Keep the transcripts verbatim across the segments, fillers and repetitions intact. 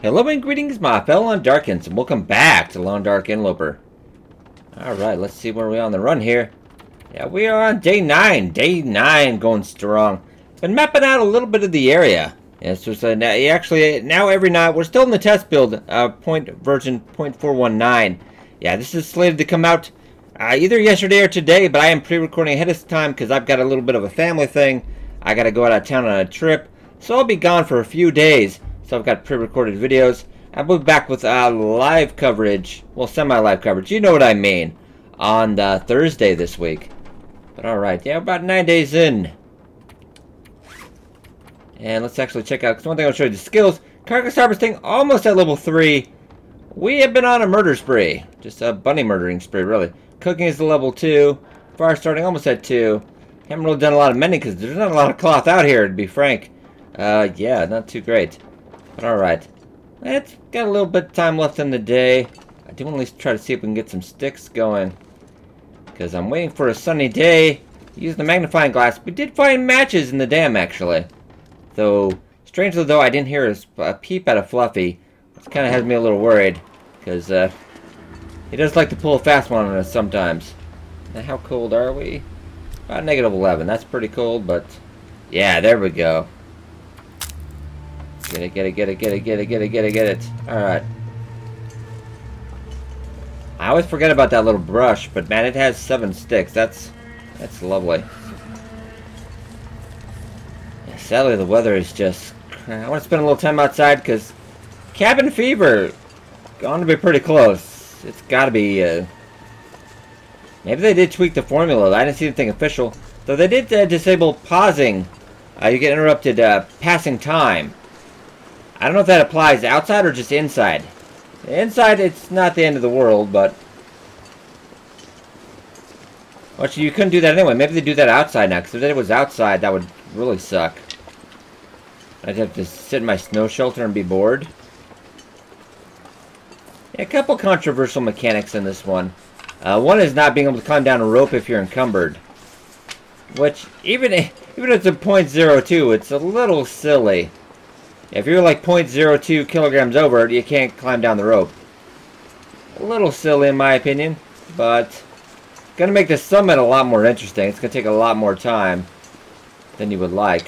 Hello and greetings, my fellow Undarkins, and welcome back to Lone Dark Interloper. Alright, let's see where we are on the run here. Yeah, we are on day nine. Day nine going strong. Been mapping out a little bit of the area. Yeah, so, so now, actually, now every night, we're still in the test build, uh, point version point four one nine. Yeah, this is slated to come out uh, either yesterday or today, but I am pre-recording ahead of time because I've got a little bit of a family thing. I got to go out of town on a trip, so I'll be gone for a few days. So I've got pre-recorded videos. I'll be back with uh, live coverage, well, semi-live coverage, you know what I mean, on uh, Thursday this week. But alright, yeah, about nine days in. And let's actually check out, because one thing I'll show you, the skills. Carcass harvesting, almost at level three. We have been on a murder spree. Just a bunny murdering spree, really. Cooking is the level two. Fire starting almost at two. Haven't really done a lot of mending, because there's not a lot of cloth out here, to be frank. Uh, yeah, not too great. But alright. It's got a little bit of time left in the day. I do want to at least try to see if we can get some sticks going. Because I'm waiting for a sunny day. Use the magnifying glass. We did find matches in the dam, actually. Though, strangely though, I didn't hear a, a peep out of Fluffy. Which kind of has me a little worried. Because, uh, he does like to pull a fast one on us sometimes. Now, how cold are we? About negative eleven. That's pretty cold, but... yeah, there we go. Get it, get it, get it, get it, get it, get it, get it, get it. Alright. I always forget about that little brush, but man, it has seven sticks. That's that's lovely. Yeah, sadly, the weather is just... I want to spend a little time outside, because cabin fever going to be pretty close. It's got to be... Uh, maybe they did tweak the formula. I didn't see anything official. Though they did uh, disable pausing. Uh, you get interrupted uh, passing time. I don't know if that applies outside or just inside. Inside, it's not the end of the world, but... well, you couldn't do that anyway. Maybe they do that outside now, because if it was outside, that would really suck. I'd have to sit in my snow shelter and be bored. Yeah, a couple controversial mechanics in this one. Uh, one is not being able to climb down a rope if you're encumbered. Which, even if, even if it's a point zero two, it's a little silly. If you're like point zero two kilograms over, you can't climb down the rope. A little silly in my opinion, but gonna make the summit a lot more interesting. It's gonna take a lot more time than you would like.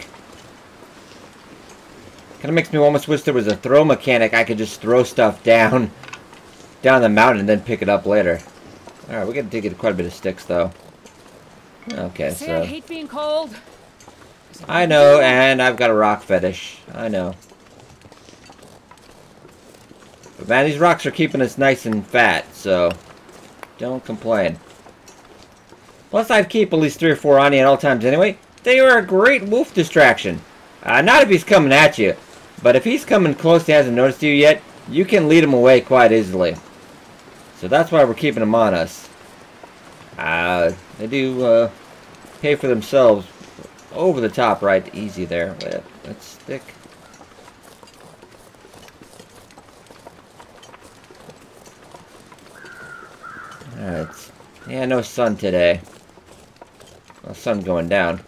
Kinda makes me almost wish there was a throw mechanic. I could just throw stuff down down the mountain and then pick it up later. Alright, we gotta dig quite a bit of sticks though. Okay, Say so I hate being cold. I know, and I've got a rock fetish. I know. But man, these rocks are keeping us nice and fat, so don't complain. Plus, I'd keep at least three or four on you at all times anyway. They are a great wolf distraction. Uh, not if he's coming at you, but if he's coming close and hasn't noticed you yet, you can lead him away quite easily. So that's why we're keeping them on us. Uh, they do uh, pay for themselves. Over the top, right? Easy there. Wait, let's stick. Alright. Yeah, no sun today. Well, sun going down.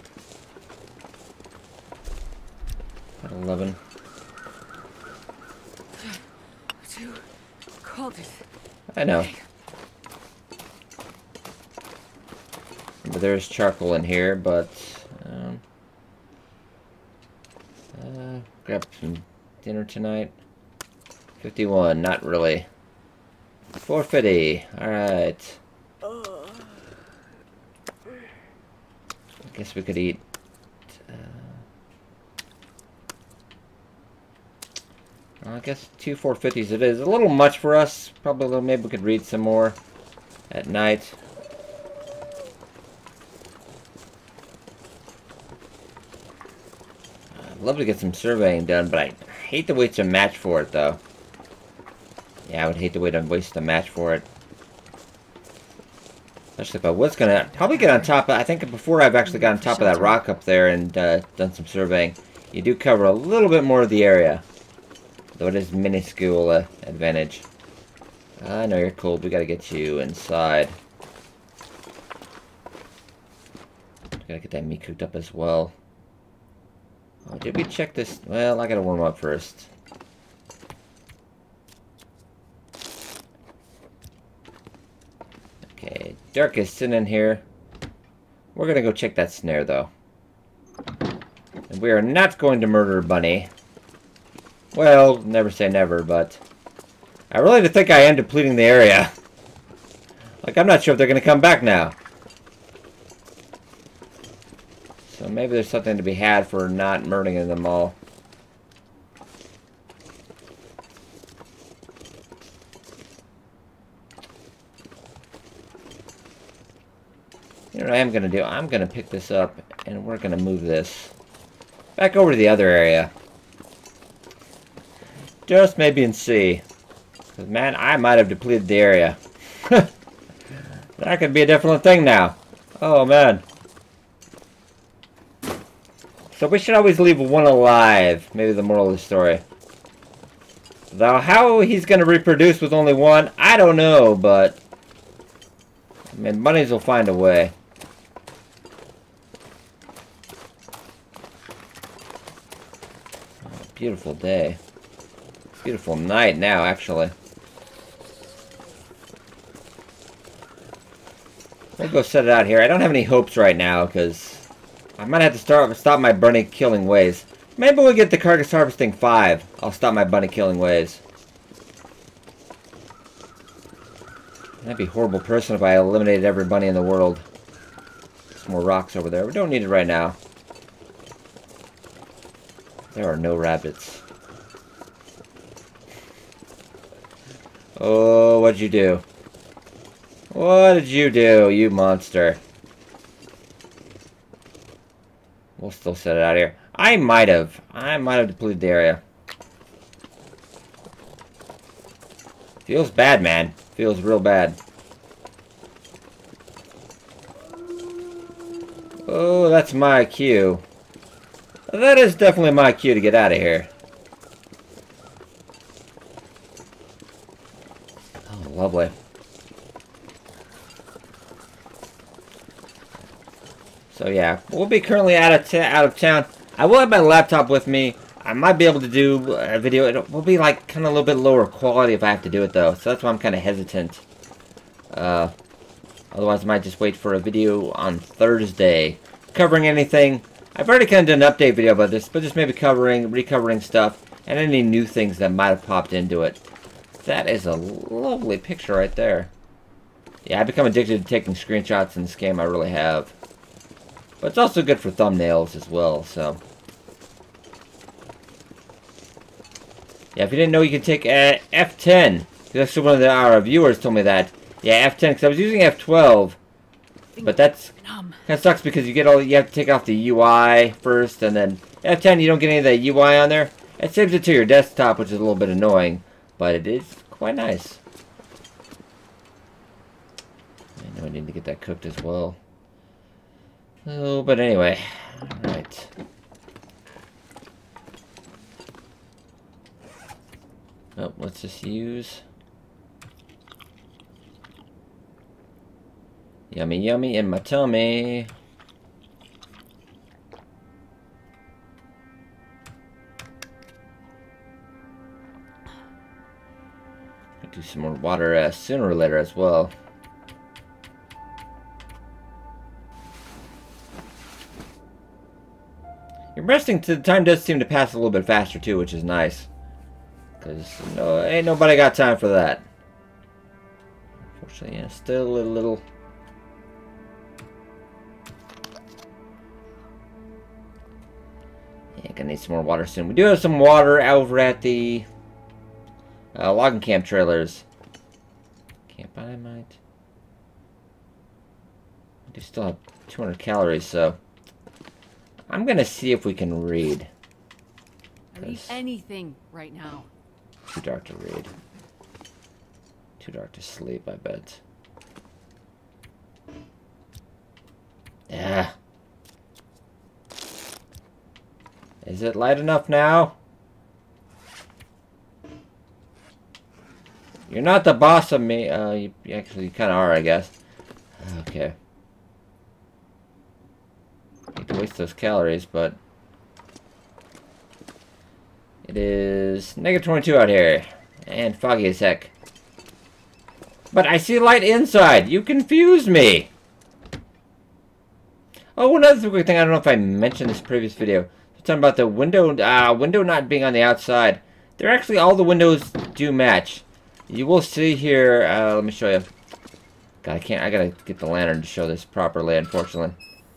At eleven. Too cold. I know. But there's charcoal in here, but... Um, uh, grab some dinner tonight. fifty-one, not really. four fifty, alright. I guess we could eat. Uh, well, I guess two four fifties it is. A little much for us. Probably a little, maybe we could read some more at night. I'd love to get some surveying done, but I hate to wait to match for it, though. Yeah, I would hate to wait and waste a match for it. Especially if I was gonna probably get on top of, I think before I've actually got on top of that rock up there and uh, done some surveying, you do cover a little bit more of the area. Though it is minuscule uh, advantage. I know you're cold, we gotta get you inside. Gotta get that meat cooked up as well. Oh, did we check this? Well, I gotta warm up first. Dirk is sitting in here. We're gonna go check that snare, though. And we are not going to murder Bunny. Well, never say never, but... I really think I am depleting the area. Like, I'm not sure if they're gonna come back now. So maybe there's something to be had for not murdering them all. You know what I am going to do? I'm going to pick this up, and we're going to move this back over to the other area. Just maybe and see. Because, man, I might have depleted the area. That could be a different thing now. Oh, man. So we should always leave one alive. Maybe the moral of the story. Though how he's going to reproduce with only one, I don't know, but... I mean, bunnies will find a way. Oh, beautiful day. Beautiful night now, actually. We'll go set it out here. I don't have any hopes right now, because... I might have to start stop my bunny killing ways. Maybe we'll get the carcass harvesting five. I'll stop my bunny killing ways. I'd be a horrible person if I eliminated every bunny in the world. Some more rocks over there. We don't need it right now. There are no rabbits. Oh, what'd you do? What did you do, you monster? We'll still set it out here. I might have. I might have depleted the area. Feels bad, man. Feels real bad. Oh, that's my cue. That is definitely my cue to get out of here. Oh, lovely. So yeah, we'll be currently out of out of town. I will have my laptop with me. I might be able to do a video. It will be like kind of a little bit lower quality if I have to do it though. So that's why I'm kind of hesitant. Uh, otherwise, I might just wait for a video on Thursday covering anything. I've already kind of done an update video about this, but just maybe covering, recovering stuff and any new things that might have popped into it. That is a lovely picture right there. Yeah, I've become addicted to taking screenshots in this game. I really have. But it's also good for thumbnails as well, so. Yeah, if you didn't know, you can take uh, F ten. That's one of the, our viewers told me that. Yeah, F ten, because I was using F twelve. But that's kind of sucks because you get all, you have to take off the U I first, and then F ten, you don't get any of the U I on there. It saves it to your desktop, which is a little bit annoying, but it is quite nice. I know I need to get that cooked as well. Oh, but anyway, alright. Oh, let's just use... Yummy, yummy in my tummy. I'll do some more water uh, sooner or later as well. Your resting to the time does seem to pass a little bit faster too, which is nice. Cause no, ain't nobody got time for that. Unfortunately, yeah, still a little. Yeah, gonna need some more water soon. We do have some water over at the uh, logging camp trailers. Can't buy might. I do still have two hundred calories, so. I'm gonna see if we can read. I read anything right now. Too dark to read. Too dark to sleep, I bet. Yeah. Is it light enough now? You're not the boss of me. Uh, you, you actually you kind of are, I guess. Okay. Hate to waste those calories, but it is negative twenty-two out here and foggy as heck. But I see light inside. You confuse me. Oh, another quick thing. I don't know if I mentioned this previous video. I'm talking about the window, uh, window not being on the outside. They're actually, all the windows do match. You will see here, uh, let me show you. God, I can't, I gotta get the lantern to show this properly, unfortunately.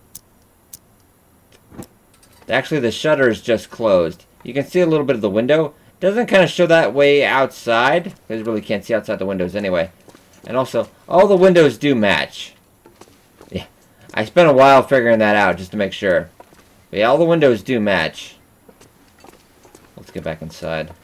Actually, the shutter is just closed. You can see a little bit of the window. Doesn't kind of show that way outside, because you really can't see outside the windows anyway. And also, all the windows do match. Yeah, I spent a while figuring that out just to make sure. But yeah, all the windows do match. Let's get back inside.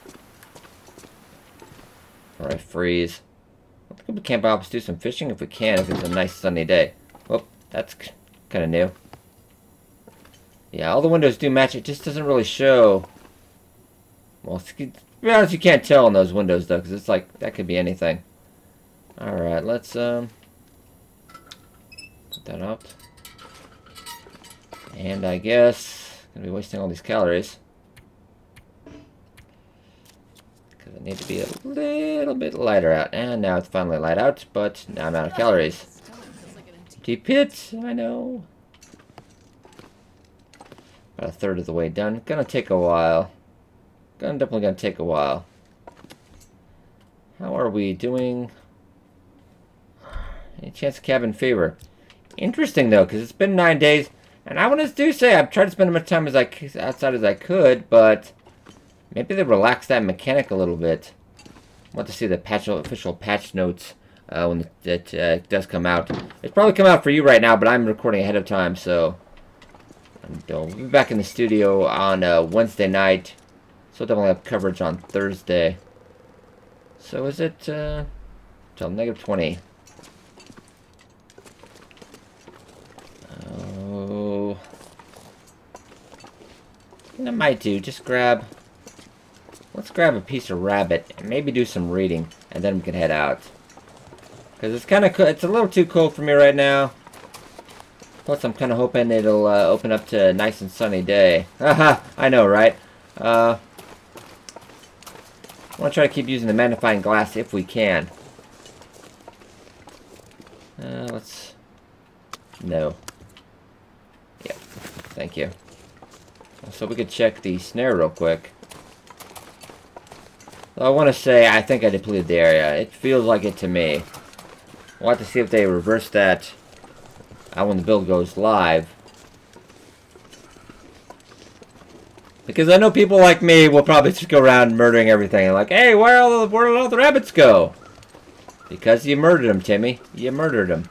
Or I freeze. I think we can't perhaps do some fishing if we can, if it's a nice sunny day. Whoop, that's kind of new. Yeah, all the windows do match. It just doesn't really show. Well, to be honest, you can't tell in those windows, though, because it's like, that could be anything. Alright, let's, um... put that up. And I guess... gonna be wasting all these calories. Because I need to be a little bit lighter out. And now it's finally light out, but now I'm out of calories. Empty pit, I know. About a third of the way done. Gonna take a while. Gonna definitely gonna take a while. How are we doing? Any chance of cabin fever? Interesting though, because it's been nine days, and I want to do say I've tried to spend as much time as I outside as I could, but maybe they relaxed that mechanic a little bit. I want to see the patch, official patch notes uh, when it uh, does come out. It's probably come out for you right now, but I'm recording ahead of time, so we'll be back in the studio on uh, Wednesday night. So we'll definitely have coverage on Thursday. So is it uh, till negative twenty? Oh, I might do. Just grab. Let's grab a piece of rabbit and maybe do some reading, and then we can head out. Because it's kind of it's a little too cold for me right now. Plus, I'm kind of hoping it'll uh, open up to a nice and sunny day. Haha, I know, right? Uh, I want to try to keep using the magnifying glass if we can. Uh, let's... No. Yep. Thank you. So we could check the snare real quick. Well, I want to say I think I depleted the area. It feels like it to me. We'll have to see if they reverse that uh, when the build goes live. Because I know people like me will probably just go around murdering everything. And like, hey, where all the, where did all the rabbits go? Because you murdered them, Timmy. You murdered them.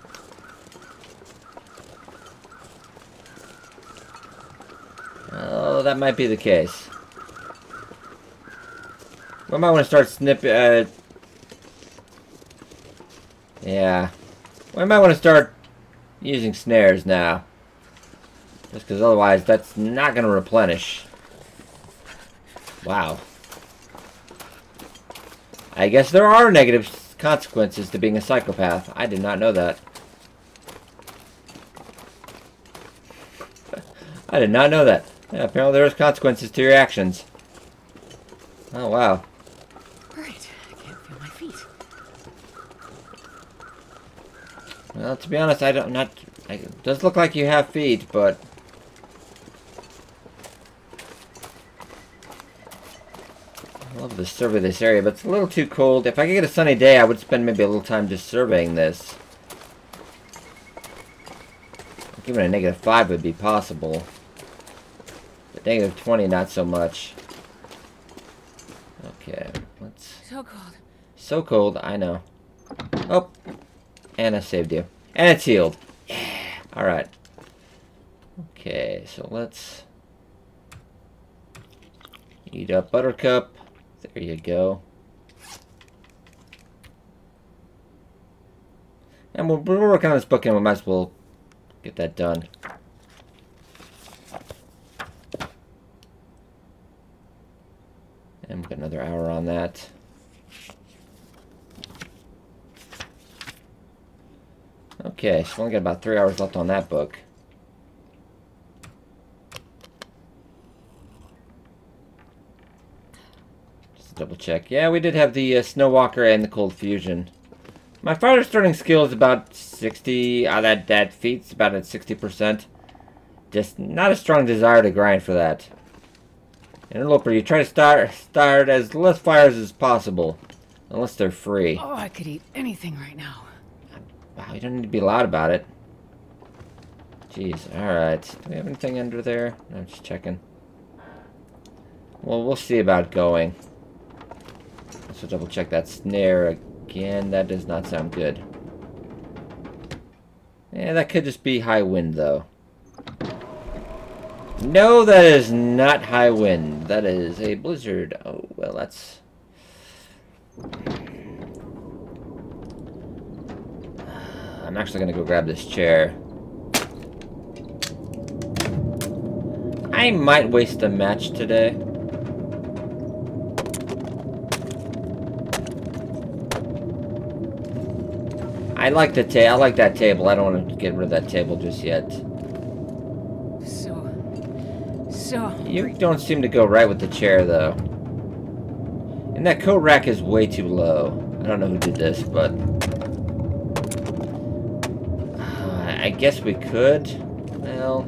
Oh, that might be the case. We might want to start snipping. Uh, yeah. We might want to start using snares now. Just because otherwise that's not going to replenish. Wow. I guess there are negative consequences to being a psychopath. I did not know that. I did not know that. Yeah, apparently there's consequences to your actions. Oh, wow. Right, I can't feel my feet. Well, to be honest, I don't not. It does look like you have feet, but I love to survey this area, but it's a little too cold. If I could get a sunny day, I would spend maybe a little time just surveying this. Even a negative five would be possible. But negative twenty, not so much. Okay, let's... So cold. So cold, I know. Oh, and I saved you. And it's healed. Yeah, alright. Okay, so let's... eat up Buttercup. There you go. And we'll, we'll work on this book and we might as well get that done. And we've got another hour on that. Okay, so we only got about three hours left on that book. Just double check. Yeah, we did have the uh, Snow Walker and the Cold Fusion. My fire starting skill is about sixty. Uh, that, that feat's about at sixty percent. Just not a strong desire to grind for that. Interloper, you try to start, start as less fires as possible. Unless they're free. Oh, I could eat anything right now. Wow, you don't need to be loud about it. Jeez, alright. Do we have anything under there? No, I'm just checking. Well, we'll see about going. Let's double check that snare again. That does not sound good. Yeah, that could just be high wind, though. No, that is not high wind. That is a blizzard. Oh, well, that's... I'm actually going to go grab this chair. I might waste a match today. I like the ta- I like that table. I don't want to get rid of that table just yet. So... So... You don't seem to go right with the chair, though. And that coat rack is way too low. I don't know who did this, but... Uh, I guess we could. Well...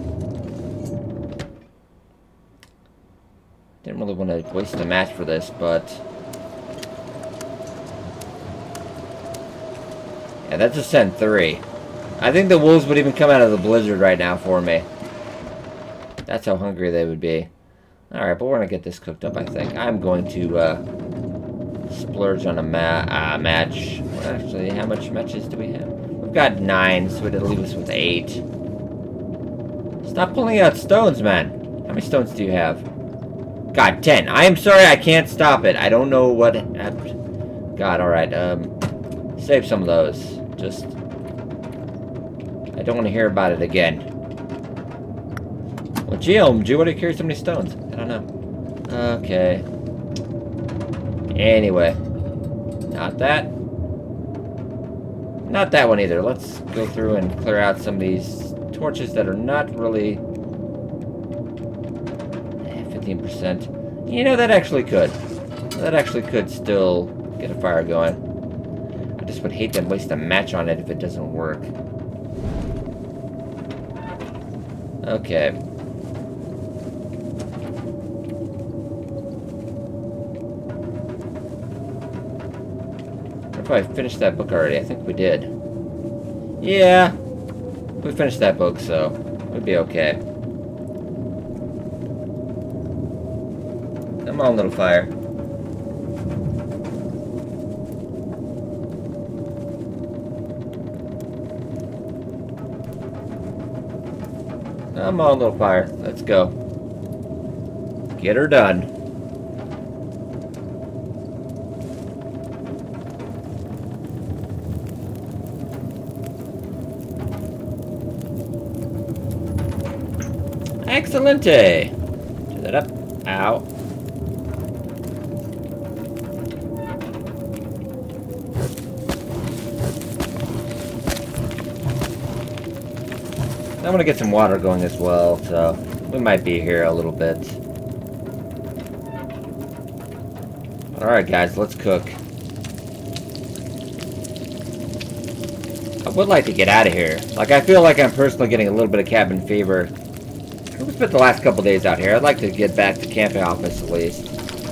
Didn't really want to waste a match for this, but... Yeah, that's a Ascent three. I think the wolves would even come out of the blizzard right now for me. That's how hungry they would be. Alright, but we're going to get this cooked up, I think. I'm going to uh, splurge on a ma uh, match. Well, actually, how much matches do we have? We've got nine, so it'll leave us with eight. Stop pulling out stones, man. How many stones do you have? God, ten. I am sorry, I can't stop it. I don't know what happened. God, alright. Um, save some of those. Just... I don't want to hear about it again. Well, gee, O M G, why do you carry so many stones? I don't know. Okay. Anyway. Not that. Not that one either. Let's go through and clear out some of these torches that are not really... fifteen percent. You know, that actually could. That actually could still get a fire going. I just would hate to waste a match on it if it doesn't work. Okay. If I finished that book already, I think we did. Yeah, we finished that book, so we'd be okay. Come on, little fire. Come on, little fire. Let's go. Get her done. Excelente. Do that up. Ow. I'm gonna get some water going as well, so we might be here a little bit. Alright guys, let's cook. I would like to get out of here. Like, I feel like I'm personally getting a little bit of cabin fever. We spent the last couple days out here. I'd like to get back to camping office at least.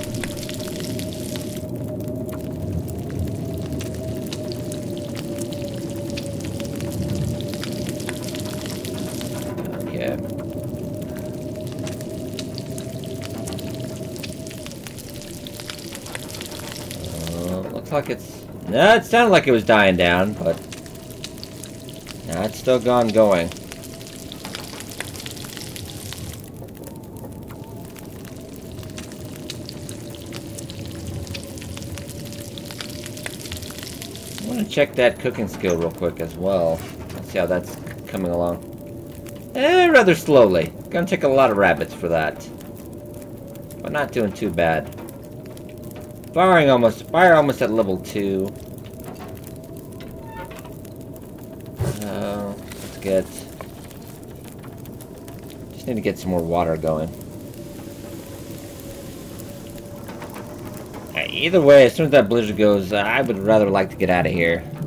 Okay. Uh, looks like it's... No, it sounded like it was dying down, but... No, it's still gone going. I want to check that cooking skill real quick as well. Let's see how that's coming along. Eh, rather slowly. Gonna take a lot of rabbits for that. But not doing too bad. Firing almost, fire almost at level two. Uh, let's get... Just need to get some more water going. Either way, as soon as that blizzard goes, uh, I would rather like to get out of here.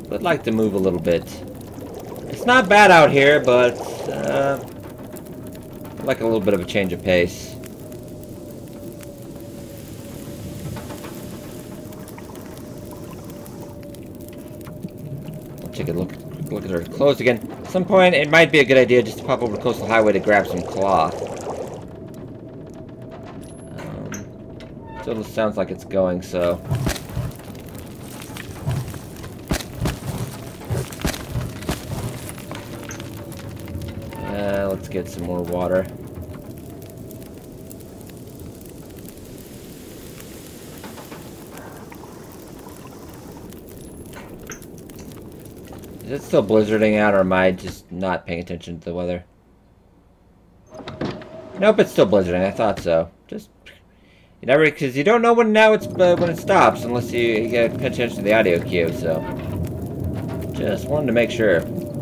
would like to move a little bit. It's not bad out here, but uh, I'd like a little bit of a change of pace. I'll take a look, look at our clothes again. At some point, it might be a good idea just to pop over to Coastal Highway to grab some cloth. Um, still sounds like it's going, so... Uh, let's get some more water. Is it still blizzarding out, or am I just not paying attention to the weather? Nope, it's still blizzarding. I thought so. Just you never, because you don't know when now it's uh, when it stops unless you, you get pay attention to the audio cue. So just wanted to make sure.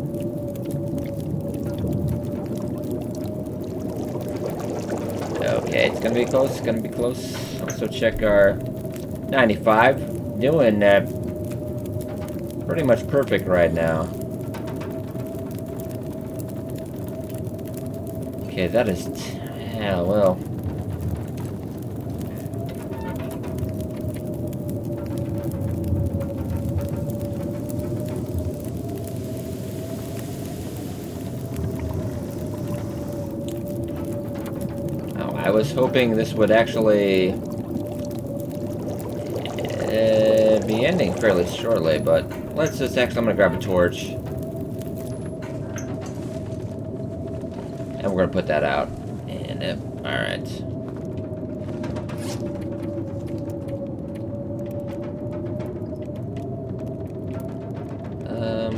Okay, it's gonna be close. It's gonna be close. Also check our ninety-five. Doing uh, pretty much perfect right now. Okay, that is... yeah, well... oh, I was hoping this would actually... Uh, be ending fairly shortly, but... let's just actually, I'm gonna grab a torch. And we're gonna put that out. And, uh, alright. Um,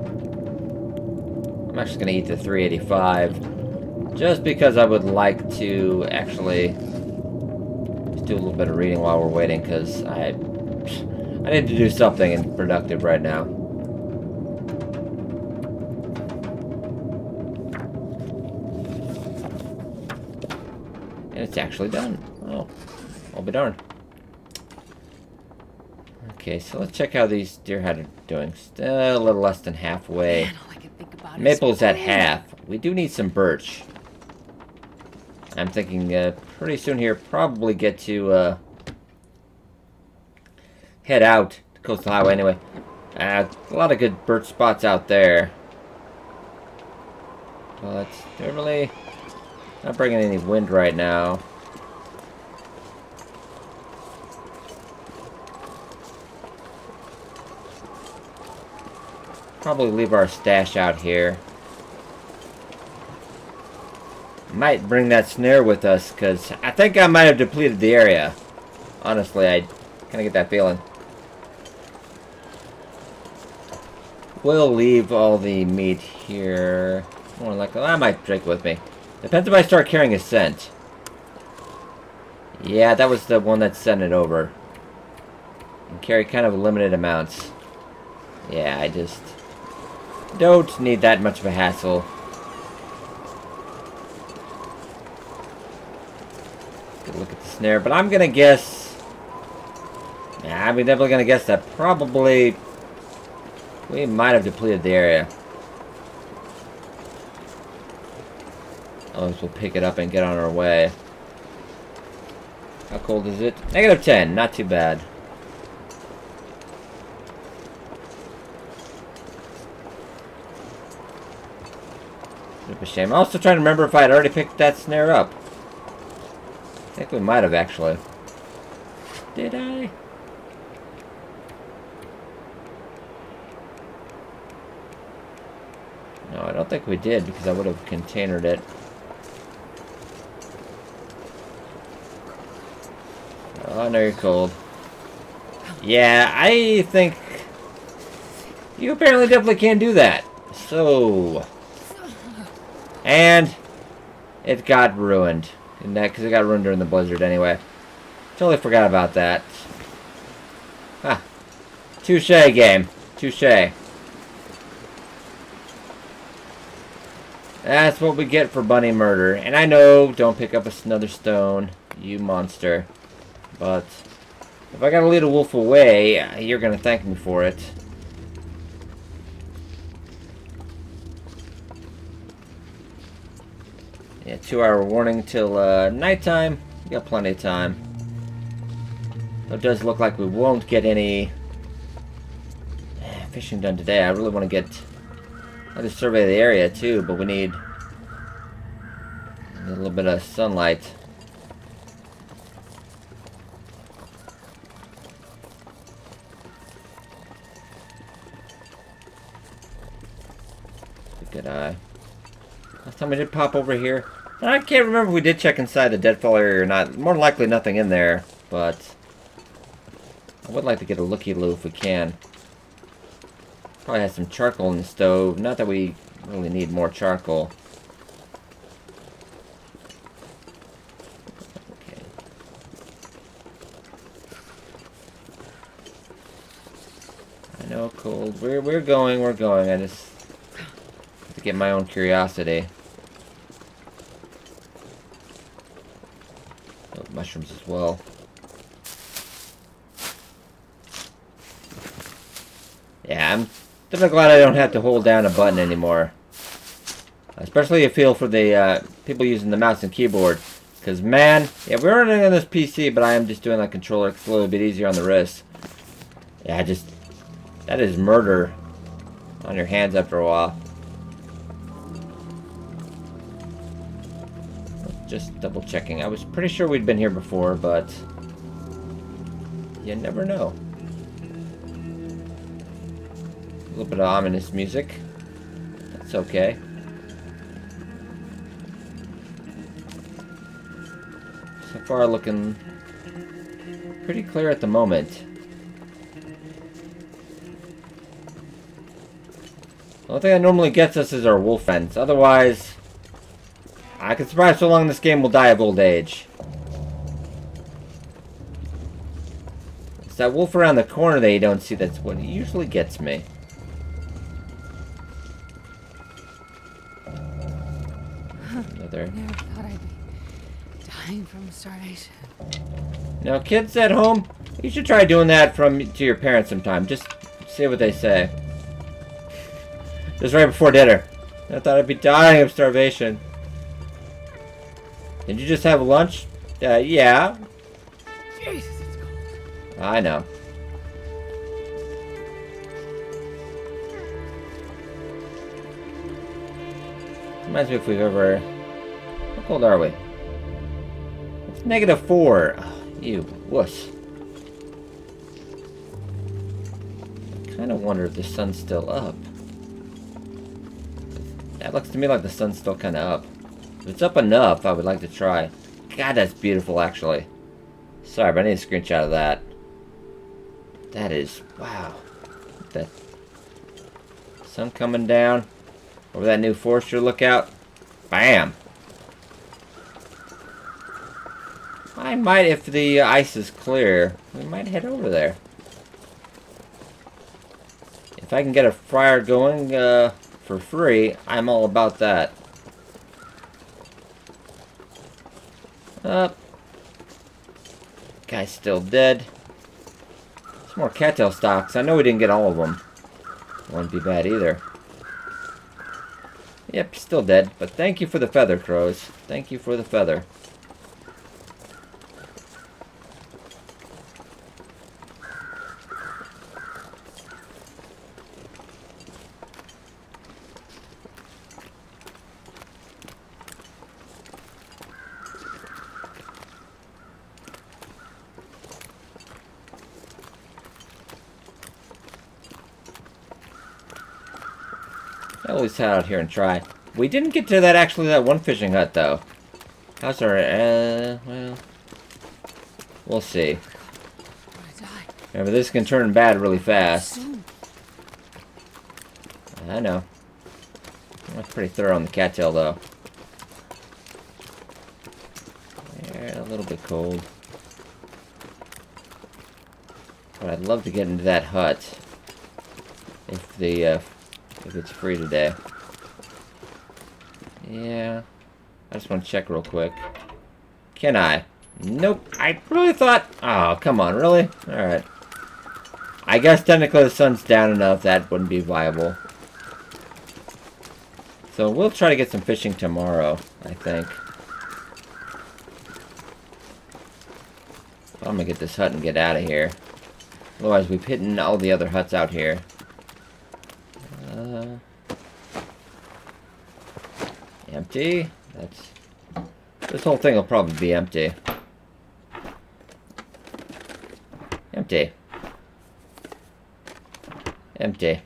I'm actually gonna eat the three eighty-five. Just because I would like to actually just do a little bit of reading while we're waiting, because I... I need to do something productive right now. And it's actually done. Oh, I'll be darned. Okay, so let's check how these deer head are doing. Still a little less than halfway. Man, all I can think about is Maple's at spring. half. We do need some birch. I'm thinking uh, pretty soon here, probably get to... Uh, head out to Coastal Highway anyway. Uh, a lot of good birch spots out there. But they're really not bringing any wind right now. Probably leave our stash out here. Might bring that snare with us, because I think I might have depleted the area. Honestly, I kind of get that feeling. We'll leave all the meat here. More likely, I might take it with me. Depends if I start carrying a scent. Yeah, that was the one that sent it over. And carry kind of limited amounts. Yeah, I just don't need that much of a hassle. Good look at the snare, but I'm gonna guess. Nah, I'm definitely gonna guess that probably. We might have depleted the area. Otherwise, we'll pick it up and get on our way. How cold is it? Negative ten. Not too bad. Bit of a shame. I'm also trying to remember if I had already picked that snare up. I think we might have, actually. Did I? No, I don't think we did, because I would have containered it. Oh, no, you're cold. Yeah, I think you apparently definitely can do that. So, and it got ruined, and that because it got ruined during the blizzard anyway. Totally forgot about that. Ah, touche game, touche. That's what we get for bunny murder. And I know, don't pick up another stone, you monster. But if I gotta lead a wolf away, you're gonna thank me for it. Yeah, two hour warning till uh, nighttime. We got plenty of time. It does look like we won't get any fishing done today. I really want to get another survey of the area too, but we need a little bit of sunlight. Good eye. Last time we did pop over here, I can't remember if we did check inside the deadfall area or not. More than likely nothing in there, but I would like to get a looky-loo if we can. Probably has some charcoal in the stove. Not that we really need more charcoal. Okay. I know, cold. We're we're going. We're going. I just have to get my own curiosity. Oh, mushrooms as well. Yeah, I'm definitely glad I don't have to hold down a button anymore. Especially a feel for the uh, people using the mouse and keyboard. Because, man, yeah, we're running on this P C, but I am just doing that controller. It's a little bit easier on the wrist. Yeah, I just... That is murder on your hands after a while. Just double checking. I was pretty sure we'd been here before, but... You never know. A little bit of ominous music. That's okay. So far looking pretty clear at the moment. The only thing that normally gets us is our wolf fence. Otherwise, I can survive so long this game will die of old age. It's that wolf around the corner that you don't see that's what usually gets me. Another. Never thought I'd be dying from starvation. Now, kids at home, you should try doing that from to your parents sometime. Just see what they say. Just right before dinner. I thought I'd be dying of starvation. Did you just have lunch? Uh, yeah. Jesus, it's cold. I know. Reminds me if we've ever... How cold are we? It's negative four. Oh, you wuss. I kind of wonder if the sun's still up. That looks to me like the sun's still kind of up. If it's up enough, I would like to try. God, that's beautiful, actually. Sorry, but I need a screenshot of that. That is... Wow. That sun coming down. Over that new Forester lookout. Bam! I might, if the ice is clear, we might head over there. If I can get a fryer going uh, for free, I'm all about that. Up. Guy's still dead. Some more cattail stalks. I know we didn't get all of them. Wouldn't be bad either. Yep, still dead. But thank you for the feather, crows. Thank you for the feather. I always head out here and try. We didn't get to that, actually, that one fishing hut, though. How's our, uh, well... We'll see. Remember, this can turn bad really fast. I know. That's pretty thorough on the cattail, though. Yeah, a little bit cold. But I'd love to get into that hut. If the, uh... if it's free today. Yeah. I just want to check real quick. Can I? Nope. I really thought... Oh, come on. Really? Alright. I guess technically the sun's down enough that wouldn't be viable. So we'll try to get some fishing tomorrow, I think. I'm gonna get this hut and get out of here. Otherwise, we've hidden all the other huts out here. Uh, empty. That's. This whole thing will probably be empty. Empty. Empty.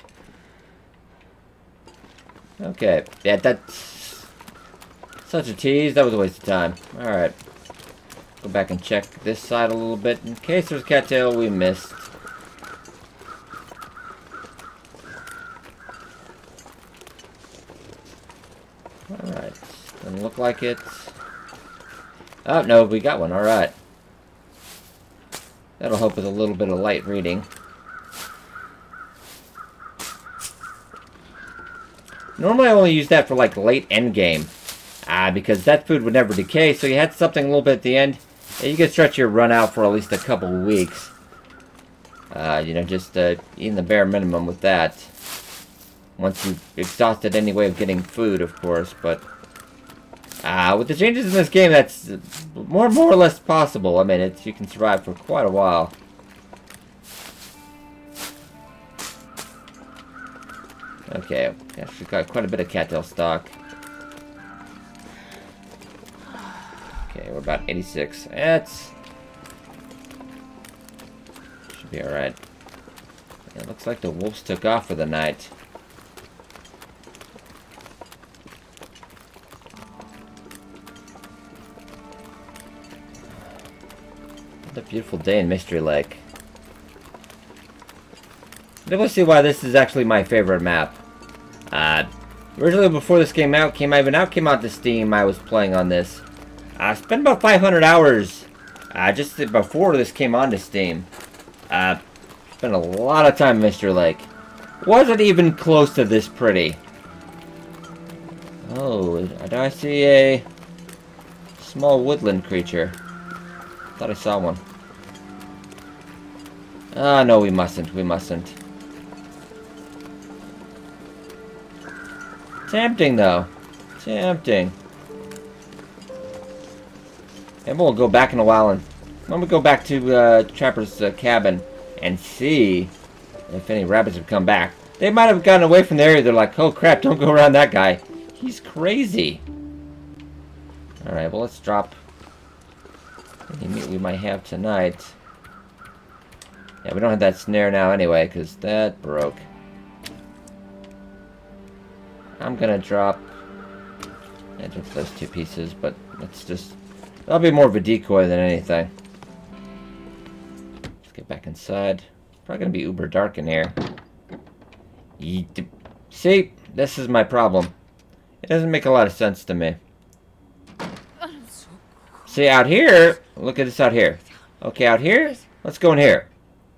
Okay. Yeah, that's such a tease. That was a waste of time. Alright. Go back and check this side a little bit in case there's cattail we missed. Alright. Doesn't look like it. Oh, no, we got one. Alright. That'll help with a little bit of light reading. Normally I only use that for like late end game. Ah, because that food would never decay, so you had something a little bit at the end. And you could stretch your run out for at least a couple of weeks. Uh, you know, just uh, eating the bare minimum with that. Once you've exhausted any way of getting food, of course, but... Ah, uh, with the changes in this game, that's more, more or less possible. I mean, it's, you can survive for quite a while. Okay, actually got quite a bit of cattail stock. Okay, we're about eighty-six. That's... Should be alright. It looks like the wolves took off for the night. What a beautiful day in Mystery Lake. Definitely see why this is actually my favorite map. Uh, originally, before this came out, came even out came out to Steam, I was playing on this. I uh, spent about five hundred hours uh, just before this came on to Steam. Uh, spent a lot of time in Mystery Lake. Wasn't even close to this pretty. Oh, do I see a small woodland creature? Thought I saw one. Ah, no, we mustn't. We mustn't. Tempting, though. Tempting. And we'll go back in a while, and when we go back to uh, Trapper's uh, cabin and see if any rabbits have come back. They might have gotten away from the area. They're like, oh crap, don't go around that guy. He's crazy. Alright, well, let's drop any meat we might have tonight. Yeah, we don't have that snare now anyway, because that broke. I'm gonna drop... Yeah, just those two pieces, but let's just... That'll be more of a decoy than anything. Let's get back inside. Probably gonna be uber dark in here. See? This is my problem. It doesn't make a lot of sense to me. See, out here... Look at this out here. Okay, out here? Let's go in here.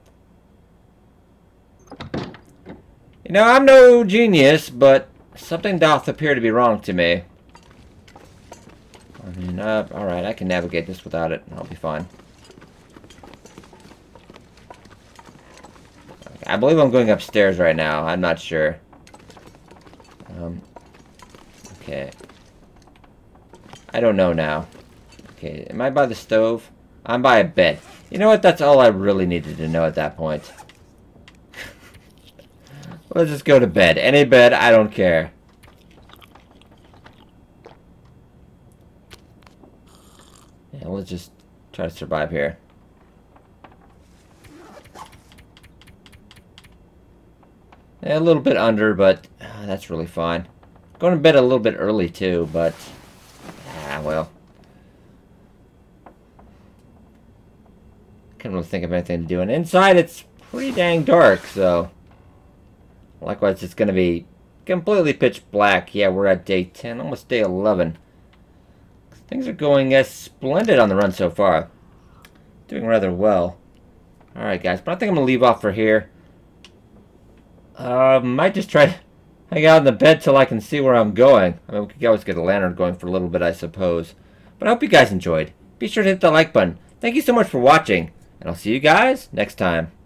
You know, I'm no genius, but something doth appear to be wrong to me. I mean, uh, alright, I can navigate this without it. I'll be fine. I believe I'm going upstairs right now. I'm not sure. Um, okay. I don't know now. Okay, am I by the stove? I'm by a bed. You know what? That's all I really needed to know at that point. Let's just go to bed. Any bed, I don't care. Yeah, let's just try to survive here. Yeah, a little bit under, but uh, that's really fine. Going to bed a little bit early too, but ah, well. Can't really think of anything to do. And inside, it's pretty dang dark, so. Likewise, it's going to be completely pitch black. Yeah, we're at day ten, almost day eleven. Things are going as splendid on the run so far. Doing rather well. Alright, guys, but I think I'm going to leave off for here. Uh, might just try to hang out in the bed till I can see where I'm going. I mean, we could always get a lantern going for a little bit, I suppose. But I hope you guys enjoyed. Be sure to hit the like button. Thank you so much for watching, and I'll see you guys next time.